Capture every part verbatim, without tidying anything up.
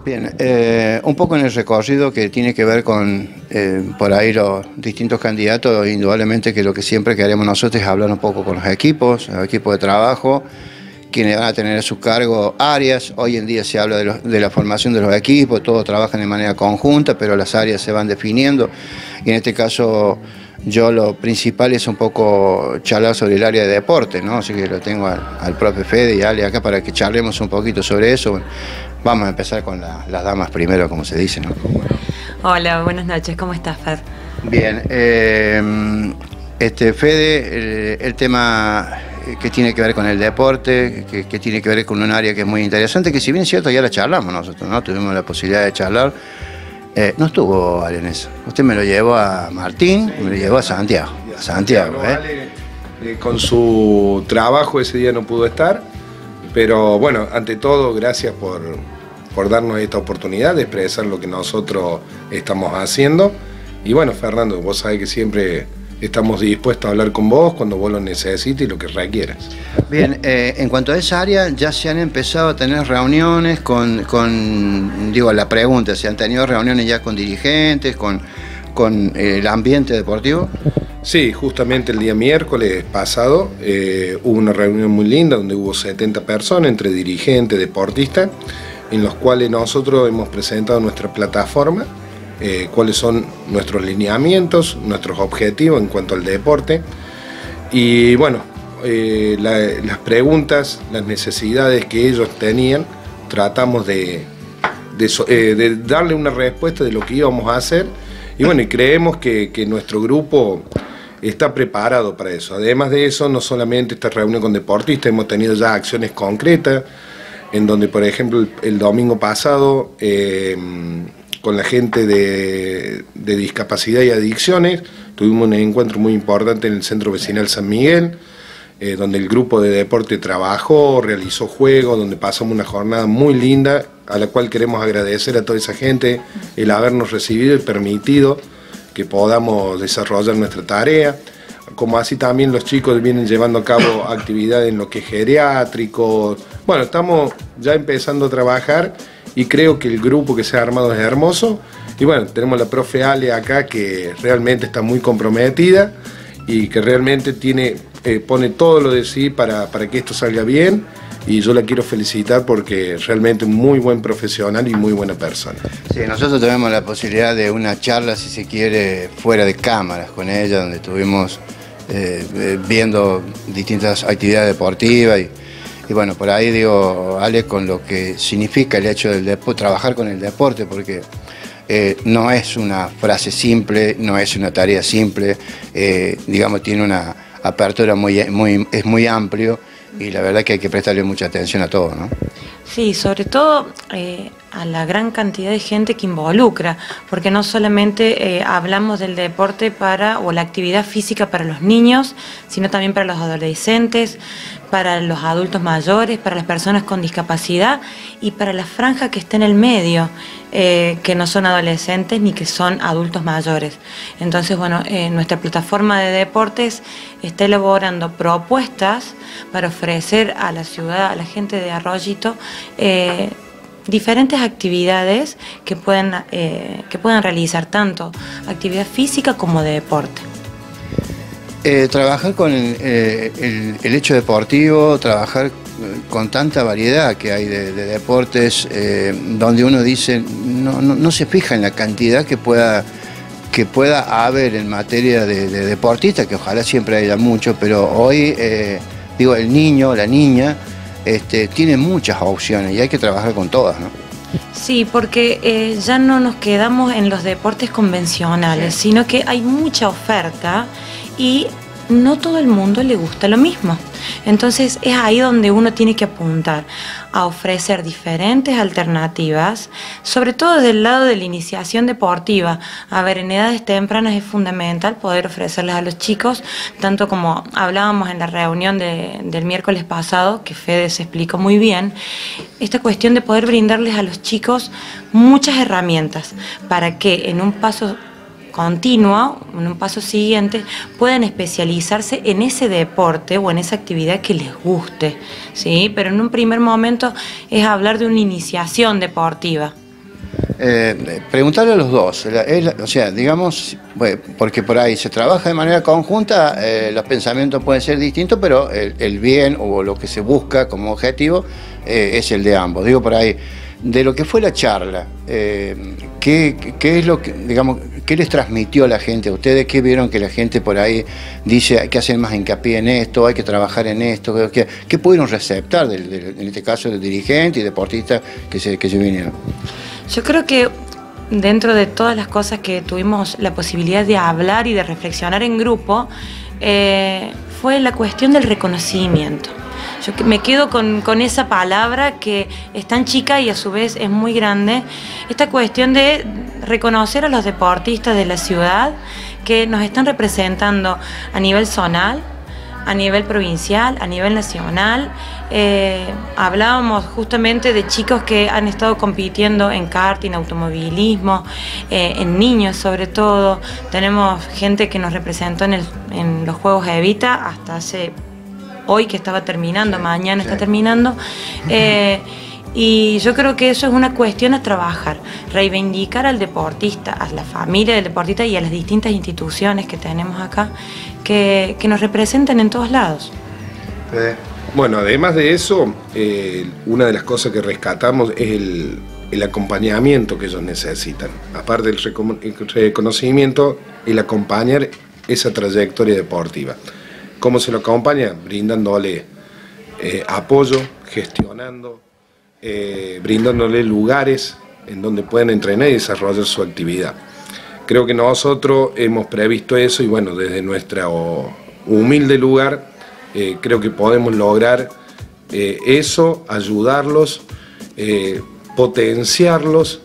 Bien, eh, un poco en el recorrido que tiene que ver con, eh, por ahí los distintos candidatos, indudablemente que lo que siempre queremos nosotros es hablar un poco con los equipos, los equipos de trabajo, quienes van a tener a su cargo áreas. Hoy en día se habla de, los, de la formación de los equipos, todos trabajan de manera conjunta, pero las áreas se van definiendo, y en este caso yo lo principal es un poco charlar sobre el área de deporte, ¿no? Así que lo tengo al, al profe Fede y Ale acá para que charlemos un poquito sobre eso. Bueno, vamos a empezar con la, las damas primero, como se dice, ¿no? Hola, buenas noches, ¿cómo estás, Fer? Bien, eh, este, Fede, el, el tema que tiene que ver con el deporte, que, que tiene que ver con un área que es muy interesante, que si bien es cierto ya la charlamos nosotros, ¿no? Tuvimos la posibilidad de charlar. Eh, no estuvo Ale en eso. Usted me lo llevó a Martín y me lo llevó a Santiago. A Santiago, ¿eh? Ale, eh, con su trabajo ese día no pudo estar, pero bueno, ante todo, gracias por, por darnos esta oportunidad de expresar lo que nosotros estamos haciendo. Y bueno, Fernando, vos sabés que siempre estamos dispuestos a hablar con vos cuando vos lo necesites y lo que requieras. Bien, eh, en cuanto a esa área, ya se han empezado a tener reuniones con, con digo, la pregunta, ¿se han tenido reuniones ya con dirigentes, con, con el ambiente deportivo? Sí, justamente el día miércoles pasado eh, hubo una reunión muy linda donde hubo setenta personas, entre dirigentes, deportistas, en los cuales nosotros hemos presentado nuestra plataforma, Eh, cuáles son nuestros lineamientos, nuestros objetivos en cuanto al deporte y bueno, eh, la, las preguntas, las necesidades que ellos tenían, tratamos de, de, eh, de darle una respuesta de lo que íbamos a hacer y bueno, y creemos que, que nuestro grupo está preparado para eso. Además de eso, no solamente esta reunión con deportistas, hemos tenido ya acciones concretas en donde, por ejemplo, el, el domingo pasado eh, con la gente de, de discapacidad y adicciones, tuvimos un encuentro muy importante en el Centro Vecinal San Miguel, eh, donde el grupo de deporte trabajó, realizó juegos, donde pasamos una jornada muy linda, a la cual queremos agradecer a toda esa gente el habernos recibido y permitido que podamos desarrollar nuestra tarea, como así también los chicos vienen llevando a cabo actividades en lo que es geriátrico. Bueno, estamos ya empezando a trabajar y creo que el grupo que se ha armado es hermoso. Y bueno, tenemos la profe Ale acá que realmente está muy comprometida y que realmente tiene, eh, pone todo lo de sí para, para que esto salga bien. Y yo la quiero felicitar porque realmente es muy buen profesional y muy buena persona. Sí, nosotros tuvimos la posibilidad de una charla, si se quiere, fuera de cámaras con ella, donde estuvimos eh, viendo distintas actividades deportivas y Y bueno, por ahí digo, Ale, con lo que significa el hecho del deporte, trabajar con el deporte, porque eh, no es una frase simple, no es una tarea simple, eh, digamos, tiene una apertura muy, muy, es muy amplio y la verdad que hay que prestarle mucha atención a todo, ¿no? Sí, sobre todo eh, a la gran cantidad de gente que involucra, porque no solamente eh, hablamos del deporte para, o la actividad física para los niños, sino también para los adolescentes, para los adultos mayores, para las personas con discapacidad y para la franja que está en el medio, eh, que no son adolescentes ni que son adultos mayores. Entonces, bueno, eh, nuestra plataforma de deportes está elaborando propuestas para ofrecer a la ciudad, a la gente de Arroyito, eh, diferentes actividades que pueden, eh, que puedan realizar tanto actividad física como de deporte. Eh, trabajar con el, eh, el, el hecho deportivo, trabajar con tanta variedad que hay de, de deportes, eh, donde uno dice, no, no, no se fija en la cantidad que pueda, que pueda haber en materia de, de deportistas, que ojalá siempre haya mucho, pero hoy, eh, digo, el niño, la niña, este, tiene muchas opciones y hay que trabajar con todas, ¿no? Sí, porque eh, ya no nos quedamos en los deportes convencionales, sí, sino que hay mucha oferta y no todo el mundo le gusta lo mismo. Entonces es ahí donde uno tiene que apuntar a ofrecer diferentes alternativas, sobre todo desde el lado de la iniciación deportiva. A ver, en edades tempranas es fundamental poder ofrecerles a los chicos, tanto como hablábamos en la reunión de, del miércoles pasado, que Fede se explicó muy bien, esta cuestión de poder brindarles a los chicos muchas herramientas para que en un paso continuo, en un paso siguiente, puedan especializarse en ese deporte o en esa actividad que les guste, ¿sí? Pero en un primer momento es hablar de una iniciación deportiva. Eh, preguntarle a los dos, la, es, o sea, digamos, bueno, porque por ahí se trabaja de manera conjunta, eh, los pensamientos pueden ser distintos, pero el, el bien o lo que se busca como objetivo eh, es el de ambos. Digo por ahí, de lo que fue la charla, eh, ¿qué, qué es lo que, digamos, qué les transmitió la gente a ustedes? ¿Qué vieron que la gente por ahí dice hay que hacer más hincapié en esto, hay que trabajar en esto? ¿Qué, qué pudieron receptar, del, del, en este caso, del dirigente y deportistas que se, que se vinieron? Yo creo que dentro de todas las cosas que tuvimos la posibilidad de hablar y de reflexionar en grupo, eh, fue la cuestión del reconocimiento. Yo me quedo con, con esa palabra que es tan chica y a su vez es muy grande. Esta cuestión de reconocer a los deportistas de la ciudad que nos están representando a nivel zonal, a nivel provincial, a nivel nacional. Eh, hablábamos justamente de chicos que han estado compitiendo en karting, automovilismo, eh, en niños sobre todo. Tenemos gente que nos representó en, el, en los Juegos Evita hasta hace hoy que estaba terminando, sí, mañana sí. está terminando. Eh, Y yo creo que eso es una cuestión a trabajar, reivindicar al deportista, a la familia del deportista y a las distintas instituciones que tenemos acá, que, que nos representen en todos lados. Eh, bueno, además de eso, eh, una de las cosas que rescatamos es el, el acompañamiento que ellos necesitan. Aparte del reconocimiento, el acompañar esa trayectoria deportiva. ¿Cómo se lo acompaña? Brindándole eh, apoyo, gestionando, Eh, brindándole lugares en donde puedan entrenar y desarrollar su actividad. Creo que nosotros hemos previsto eso y bueno, desde nuestro humilde lugar eh, creo que podemos lograr eh, eso, ayudarlos, eh, potenciarlos,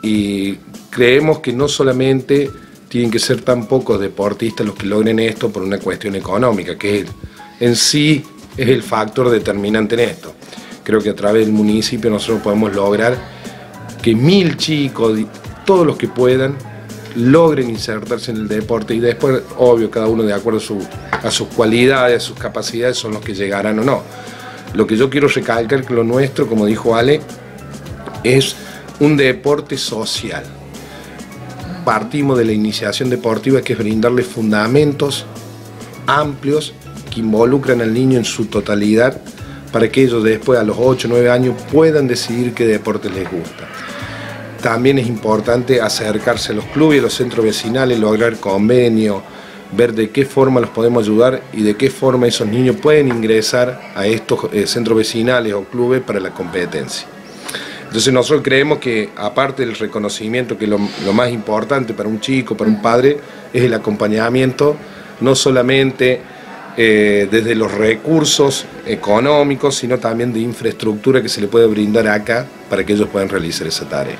y creemos que no solamente tienen que ser tan pocos deportistas los que logren esto por una cuestión económica, que es, en sí es el factor determinante en esto. Creo que a través del municipio nosotros podemos lograr que mil chicos, todos los que puedan, logren insertarse en el deporte, y después, obvio, cada uno de acuerdo a, su, a sus cualidades, a sus capacidades, son los que llegarán o no. Lo que yo quiero recalcar que lo nuestro, como dijo Ale, es un deporte social. Partimos de la iniciación deportiva, que es brindarle fundamentos amplios que involucran al niño en su totalidad, para que ellos después a los ocho o nueve años puedan decidir qué deporte les gusta. También es importante acercarse a los clubes y a los centros vecinales, lograr convenios, ver de qué forma los podemos ayudar y de qué forma esos niños pueden ingresar a estos eh, centros vecinales o clubes para la competencia. Entonces nosotros creemos que, aparte del reconocimiento, que lo, lo más importante para un chico, para un padre, es el acompañamiento, no solamente Eh, desde los recursos económicos, sino también de infraestructura que se le puede brindar acá para que ellos puedan realizar esa tarea.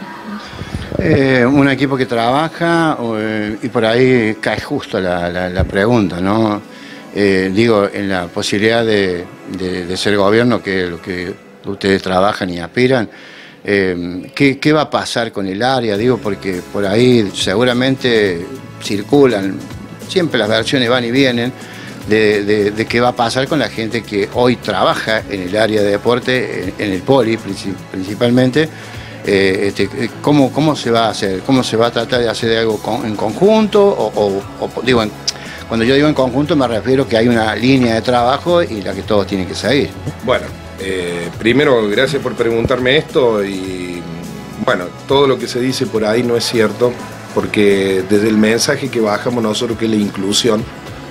Eh, un equipo que trabaja, eh, y por ahí cae justo la, la, la pregunta, ¿no? Eh, digo, en la posibilidad de, de, de ser gobierno, que es lo que ustedes trabajan y aspiran, eh, ¿qué, ¿qué va a pasar con el área? Digo, porque por ahí seguramente circulan, siempre las versiones van y vienen, De, de, de qué va a pasar con la gente que hoy trabaja en el área de deporte, en, en el poli principalmente. Eh, este, ¿cómo, ¿Cómo se va a hacer? ¿Cómo se va a tratar de hacer algo con, en conjunto? O, o, o digo, en, cuando yo digo en conjunto me refiero que hay una línea de trabajo y la que todos tienen que seguir. Bueno, eh, primero, gracias por preguntarme esto, y bueno, todo lo que se dice por ahí no es cierto, porque desde el mensaje que bajamos nosotros, que es la inclusión,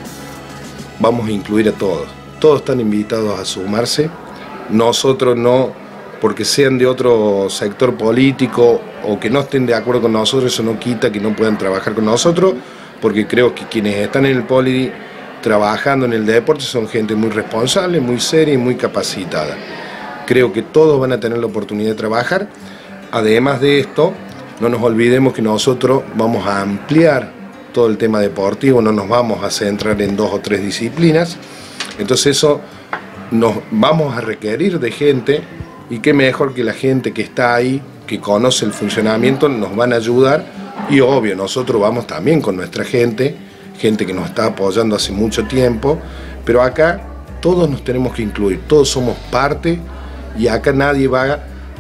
vamos a incluir a todos. Todos están invitados a sumarse. Nosotros no, porque sean de otro sector político o que no estén de acuerdo con nosotros, eso no quita que no puedan trabajar con nosotros, porque creo que quienes están en el poli trabajando en el deporte son gente muy responsable, muy seria y muy capacitada. Creo que todos van a tener la oportunidad de trabajar. Además de esto, no nos olvidemos que nosotros vamos a ampliar todo el tema deportivo, no nos vamos a centrar en dos o tres disciplinas, entonces eso nos vamos a requerir de gente, y qué mejor que la gente que está ahí, que conoce el funcionamiento, nos van a ayudar, y obvio, nosotros vamos también con nuestra gente, gente que nos está apoyando hace mucho tiempo, pero acá todos nos tenemos que incluir, todos somos parte, y acá nadie va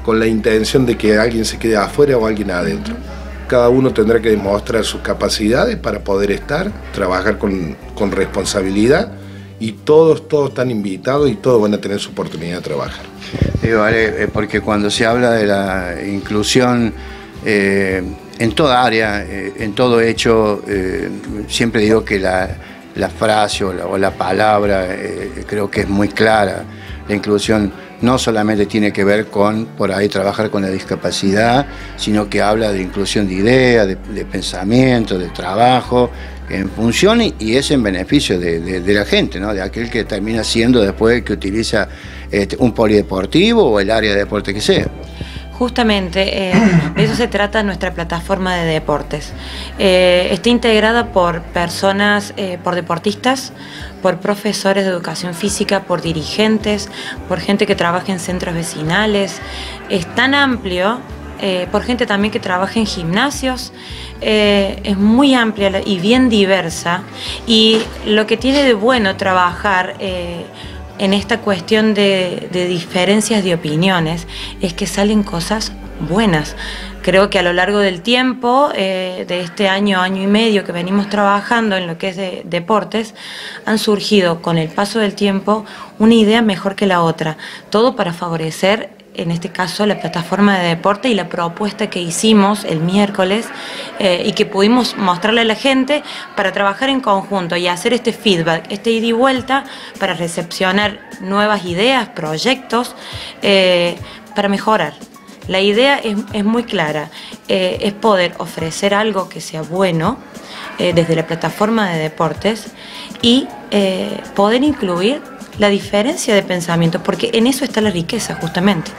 con la intención de que alguien se quede afuera o alguien adentro. Cada uno tendrá que demostrar sus capacidades para poder estar, trabajar con, con responsabilidad, y todos, todos están invitados y todos van a tener su oportunidad de trabajar. Sí, vale, porque cuando se habla de la inclusión eh, en toda área, eh, en todo hecho, eh, siempre digo que la, la frase o la, o la palabra eh, creo que es muy clara. La inclusión no solamente tiene que ver con, por ahí, trabajar con la discapacidad, sino que habla de inclusión de ideas, de, de pensamiento, de trabajo, en función y, y es en beneficio de, de, de la gente, ¿no? De aquel que termina siendo después que utiliza este, un polideportivo o el área de deporte que sea. Justamente, eh, de eso se trata nuestra plataforma de deportes. Eh, está integrada por personas, eh, por deportistas, por profesores de educación física, por dirigentes, por gente que trabaja en centros vecinales. Es tan amplio, eh, por gente también que trabaja en gimnasios. Eh, es muy amplia y bien diversa. Y lo que tiene de bueno trabajar eh, en esta cuestión de, de diferencias de opiniones es que salen cosas buenas. Creo que a lo largo del tiempo, eh, de este año, año y medio que venimos trabajando en lo que es de deportes, han surgido con el paso del tiempo una idea mejor que la otra. Todo para favorecer, en este caso, la plataforma de deporte y la propuesta que hicimos el miércoles eh, y que pudimos mostrarle a la gente para trabajar en conjunto y hacer este feedback, este ida y vuelta para recepcionar nuevas ideas, proyectos, eh, para mejorar. La idea es, es muy clara, eh, es poder ofrecer algo que sea bueno eh, desde la plataforma de deportes y eh, poder incluir la diferencia de pensamiento, porque en eso está la riqueza justamente.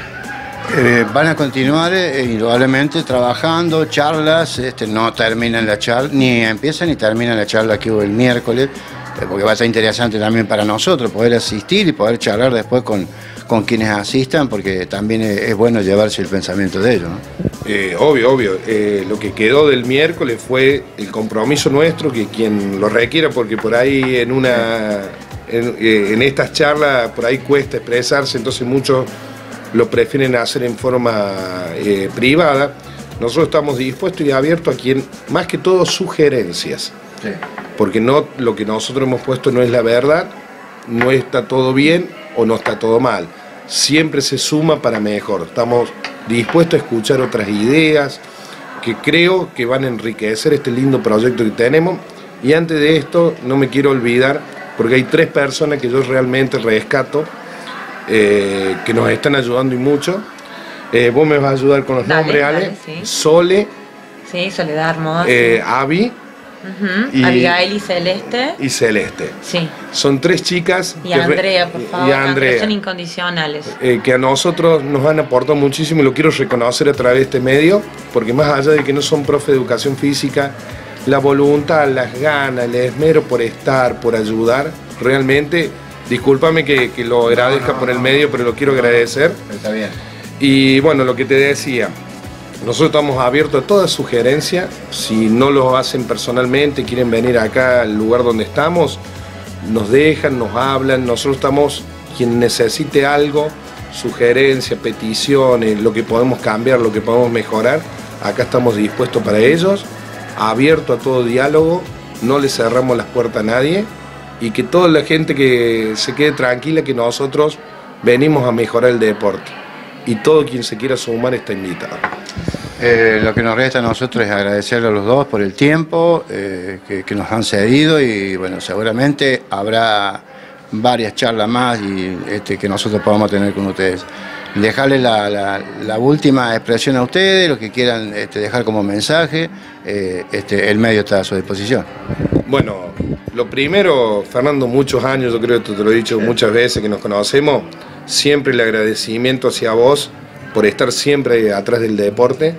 Eh, van a continuar eh, indudablemente trabajando, charlas, este, no terminan la charla, ni empiezan ni terminan la charla que hubo el miércoles, eh, porque va a ser interesante también para nosotros poder asistir y poder charlar después con, con quienes asistan, porque también es, es bueno llevarse el pensamiento de ellos, ¿no? Eh, obvio, obvio. Eh, lo que quedó del miércoles fue el compromiso nuestro, que quien lo requiera, porque por ahí en una... En, en estas charlas por ahí cuesta expresarse, entonces muchos lo prefieren hacer en forma eh, privada. Nosotros estamos dispuestos y abiertos a quien, más que todo, sugerencias. Sí. Porque no, lo que nosotros hemos puesto no es la verdad, no está todo bien o no está todo mal. Siempre se suma para mejor. Estamos dispuestos a escuchar otras ideas que creo que van a enriquecer este lindo proyecto que tenemos. Y antes de esto, no me quiero olvidar, porque hay tres personas que yo realmente rescato, eh, que nos están ayudando y mucho. Eh, vos me vas a ayudar con los dale, nombres, Ale. Dale, sí. Sole. Sí, Soledad Hermosa. Eh, Abby. Uh-huh. Y, Abigail y Celeste. Y Celeste. Sí. Son tres chicas. Y Andrea, por favor. Y Andrea. Son incondicionales. Eh, que a nosotros nos han aportado muchísimo y lo quiero reconocer a través de este medio, porque más allá de que no son profe de educación física, la voluntad, las ganas, el esmero por estar, por ayudar, realmente, discúlpame que, que lo agradezca no, no, por el medio, pero lo quiero agradecer. Está bien. Y bueno, lo que te decía, nosotros estamos abiertos a toda sugerencia. Si no lo hacen personalmente, quieren venir acá al lugar donde estamos, nos dejan, nos hablan. Nosotros estamos, quien necesite algo, sugerencias, peticiones, lo que podemos cambiar, lo que podemos mejorar, acá estamos dispuestos para ellos, abierto a todo diálogo, no le cerramos las puertas a nadie y que toda la gente que se quede tranquila que nosotros venimos a mejorar el deporte y todo quien se quiera sumar está invitado. Eh, lo que nos resta a nosotros es agradecerle a los dos por el tiempo eh, que, que nos han cedido y bueno, seguramente habrá varias charlas más y este, que nosotros podamos tener con ustedes. Dejarles la, la, la última expresión a ustedes, lo que quieran este, dejar como mensaje, eh, este, el medio está a su disposición. Bueno, lo primero, Fernando, muchos años, yo creo que te lo he dicho muchas veces que nos conocemos, siempre el agradecimiento hacia vos por estar siempre atrás del deporte,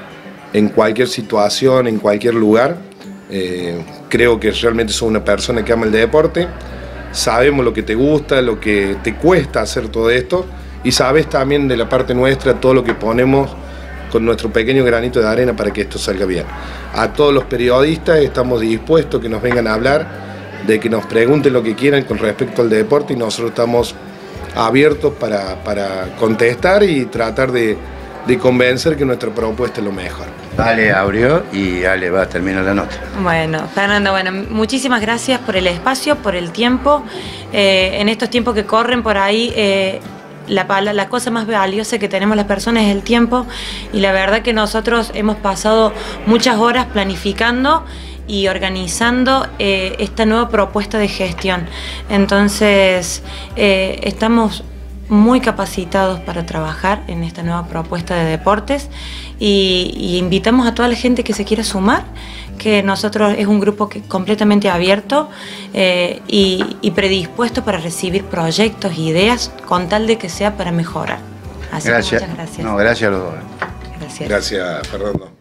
en cualquier situación, en cualquier lugar. Eh, creo que realmente sos una persona que ama el deporte, sabemos lo que te gusta, lo que te cuesta hacer todo esto, y sabes también de la parte nuestra todo lo que ponemos con nuestro pequeño granito de arena para que esto salga bien. A todos los periodistas estamos dispuestos a que nos vengan a hablar, de que nos pregunten lo que quieran con respecto al deporte y nosotros estamos abiertos para, para contestar y tratar de, de convencer que nuestra propuesta es lo mejor. Ale abrió y Ale va a terminar la nota. Bueno, Fernando, bueno, muchísimas gracias por el espacio, por el tiempo. Eh, en estos tiempos que corren por ahí, eh, la, la cosa más valiosa que tenemos las personas es el tiempo, y la verdad que nosotros hemos pasado muchas horas planificando y organizando eh, esta nueva propuesta de gestión. Entonces, eh, estamos muy capacitados para trabajar en esta nueva propuesta de deportes, y, y invitamos a toda la gente que se quiera sumar, que nosotros es un grupo que, completamente abierto eh, y, y predispuesto para recibir proyectos, ideas, con tal de que sea para mejorar. Así gracias. que muchas gracias. No, gracias a los dos. Gracias. Gracias, Fernando.